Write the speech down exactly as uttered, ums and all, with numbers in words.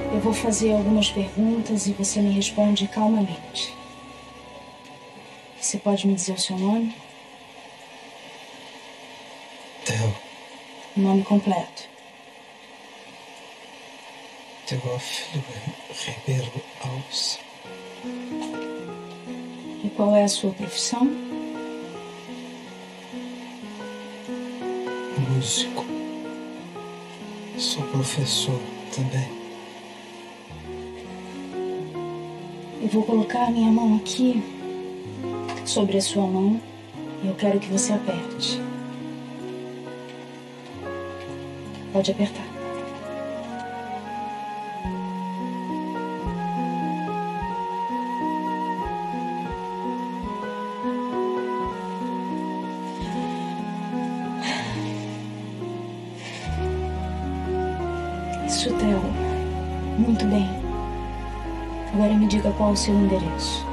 Eu vou fazer algumas perguntas e você me responde calmamente. Você pode me dizer o seu nome? Theo. Nome completo. Teófilo Ribeiro Alves. E qual é a sua profissão? Músico. Sou professor também. Eu vou colocar a minha mão aqui sobre a sua mão e eu quero que você aperte. Pode apertar. Isso, Theo. Muito bem. Agora me diga qual é o seu endereço.